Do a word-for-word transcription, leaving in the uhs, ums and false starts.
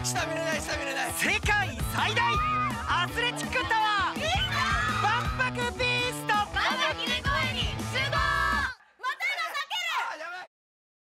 下見れない下見れない。 世界最大アスレチックタワー万博ビーチ。